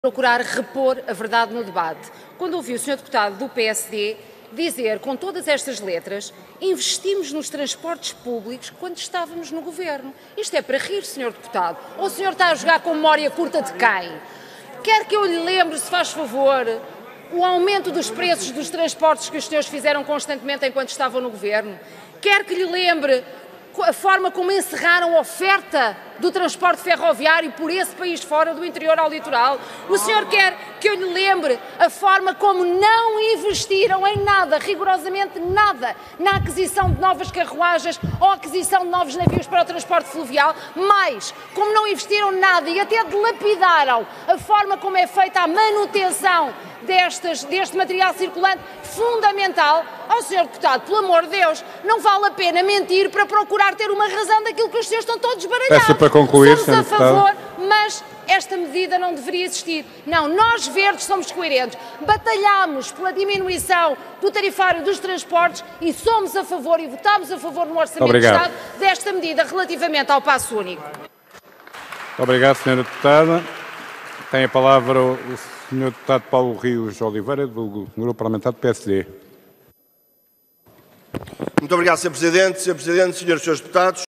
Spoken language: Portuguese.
procurar repor a verdade no debate. Quando ouvi o Sr. Deputado do PSD dizer, com todas estas letras, investimos nos transportes públicos quando estávamos no Governo. Isto é para rir, Sr. Deputado. Ou o senhor está a jogar com memória curta de quem? Quer que eu lhe lembre, se faz favor, o aumento dos preços dos transportes que os senhores fizeram constantemente enquanto estavam no Governo? Quer que lhe lembre a forma como encerraram a oferta do transporte ferroviário por esse país fora, do interior ao litoral? O senhor quer que eu lhe lembre a forma como não investiram em nada, rigorosamente nada, na aquisição de novas carruagens ou aquisição de novos navios para o transporte fluvial? Mais, como não investiram nada e até dilapidaram a forma como é feita a manutenção deste material circulante fundamental? Ó, Sr. Deputado, pelo amor de Deus, não vale a pena mentir para procurar ter uma razão daquilo que os senhores estão todos baralhados. Peço para concluir, Somos a favor, mas esta medida não deveria existir. Não, nós verdes somos coerentes. Batalhamos pela diminuição do tarifário dos transportes e somos a favor e votámos a favor no Orçamento do Estado desta medida relativamente ao passo único. Muito obrigado, Sra. Deputada. Tem a palavra o Sr. Deputado Paulo Rios Oliveira, do Grupo Parlamentar do PSD. Muito obrigado, Sr. Presidente. Sr. Presidente, Senhoras e Senhores Deputados,